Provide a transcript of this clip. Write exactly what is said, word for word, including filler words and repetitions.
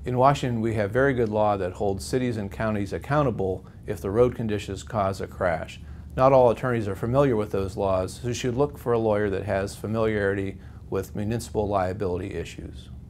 In Washington, we have very good law that holds cities and counties accountable if the road conditions cause a crash. Not all attorneys are familiar with those laws, so you should look for a lawyer that has familiarity with municipal liability issues.